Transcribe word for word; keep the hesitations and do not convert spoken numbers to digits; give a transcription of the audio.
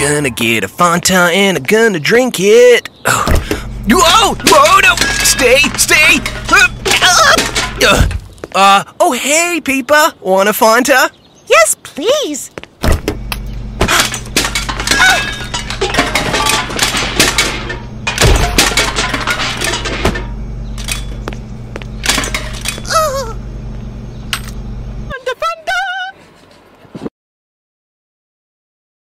Gonna get a Fanta and I'm gonna drink it. Oh. Whoa! Whoa! No! Stay! Stay! Uh, uh, oh, hey, Peepa. Want a Fanta? Yes, please.